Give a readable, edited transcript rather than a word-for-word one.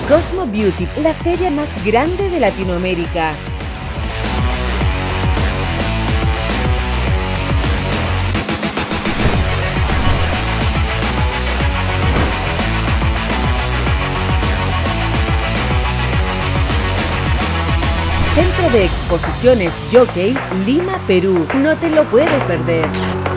Cosmo Beauty, la feria más grande de Latinoamérica. Centro de Exposiciones Jockey, Lima, Perú. No te lo puedes perder.